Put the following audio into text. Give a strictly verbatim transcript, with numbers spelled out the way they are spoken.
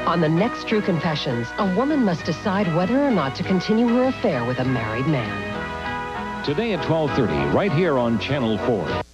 On the next True Confessions, a woman must decide whether or not to continue her affair with a married man. Today at twelve thirty, right here on Channel four.